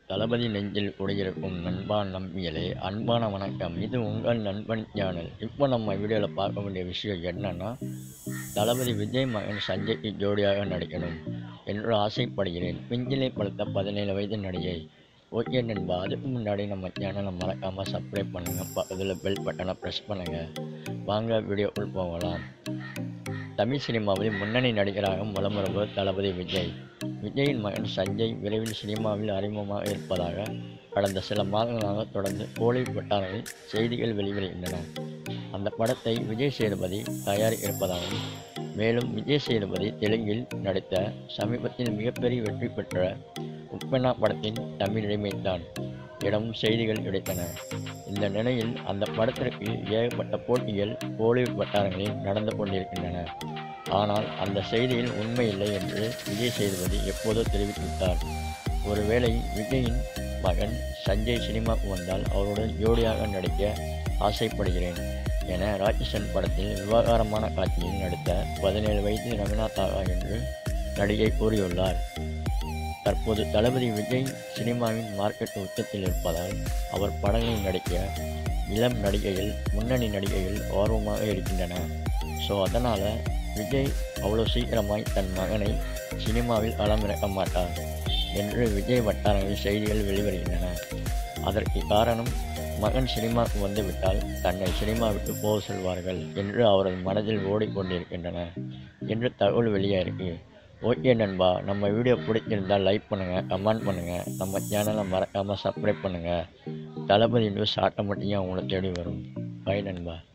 தளபதி நெஞ்சில் குடியிருக்கும் நண்பா நம்பிகளே, அன்பான வணக்கம். இது உங்கள் நண்பன் சேனல். இப்போ நம்ம வீடியோவில் பார்க்க வேண்டிய விஷயம் என்னன்னா, தளபதி விஜய் மகன் சஞ்சய்க்கு ஜோடியாக நடிக்கணும் என்று ஆசைப்படுகிறேன். பிஞ்சிலை பழுத்த 17 வயது நடிகை. ஓகே நண்பா, அதுக்கு முன்னாடி நம்ம சேனலை மறக்காமல் சப்ஸ்கிரைப் பண்ணுங்கள், பக்கத்தில் பெல் பட்டனை ப்ரெஸ் பண்ணுங்கள். வாங்க வீடியோக்குள் போகலாம். தமிழ் சினிமாவில் முன்னணி நடிகராக வலம் வருபவர் தளபதி விஜய். விஜயின் மகன் சஞ்சய் விரைவில் சினிமாவில் அறிமுகமாக இருப்பதாக கடந்த சில மாதங்களாக தொடர்ந்து கோலிவுட் வட்டாரங்களில் செய்திகள் வெளிவருகின்றன. அந்த படத்தை விஜய் சேதுபதி தயாரிப்பதாகவும், மேலும் விஜய் சேதுபதி தெலுங்கில் நடித்த சமீபத்தில் மிகப்பெரிய வெற்றி பெற்ற உப்பென்னா படத்தின் தமிழ் ரீமேக் தான் எனவும் செய்திகள் கிடைத்தன. இந்த நிலையில் அந்த படத்திற்கு ஏகப்பட்ட போட்டிகள் கோலிவுட் வட்டாரங்களில் நடந்து கொண்டிருக்கின்றன. ஆனால் அந்த செய்தியில் உண்மையில்லை என்று விஜய் சேதுபதி எப்போதோ தெரிவித்துவிட்டார். ஒருவேளை விஜயின் மகன் சஞ்சய் சினிமாவுக்கு வந்தால் அவருடன் ஜோடியாக நடிக்க ஆசைப்படுகிறேன் என ராட்சசன் படத்தில் விவகாரமான காட்சியில் நடித்த 17 வயது ரங்கநாதா என்று நடிகை கூறியுள்ளார். தற்போது தளபதி விஜய் சினிமாவின் மார்க்கெட் உச்சத்தில் இருப்பதால் அவர் படங்களில் நடிக்க இளம் நடிகைகள், முன்னணி நடிகைகள் ஆர்வமாக இருக்கின்றன. ஸோ அதனால் விஜய் அவ்வளோ சீக்கிரமாய் தன் மகனை சினிமாவில் களமிறக்க மாட்டார் என்று விஜய் வட்டாரங்களில் செய்திகள் வெளிவருகின்றன. அதற்கு காரணம், மகன் சினிமாவுக்கு வந்துவிட்டால் தன்னை சினிமா விட்டு போக சொல்வார்கள் என்று அவரது மனதில் ஓடிக்கொண்டிருக்கின்றன என்று தகவல் வெளியாயிருக்கு. ஓகே நண்பா, நம்ம வீடியோ பிடிச்சிருந்தால் லைக் பண்ணுங்கள், கமெண்ட் பண்ணுங்கள், நம்ம சேனலை மறக்காமல் சப்ஸ்கிரைப் பண்ணுங்கள். தளபதி நியூஸ் ஆட்டோமேட்டிக்காக உங்களை தேடி வரும். பை நண்பா.